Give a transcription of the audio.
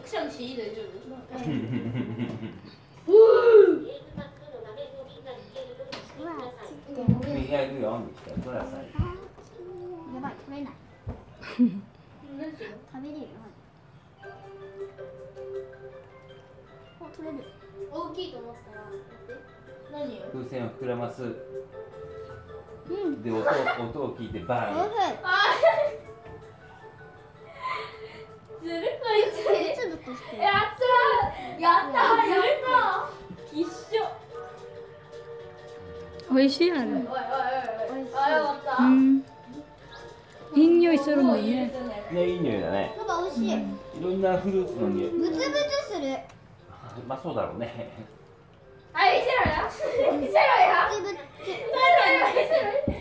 象棋的就是。 右がいるよ、みたいな。どれさ。 やばい、取れない。食べれる。お、取れる。 大きいと思ったら。何よ。 風船を膨らます。で、音を聞いてバーン。 ずるこいつ。やったー。やったー。一緒。 美味しいあれ。 おいおいおいおい。あ、よかった。 いい匂いするもんね。 ね、いい匂いだね。 パパ、美味しい。 いろんなフルーツの匂い。 ブツブツする。 まあ、そうだろうね。 はい、見せろよ。見せろよ。 ブツブツ。 見せろよ。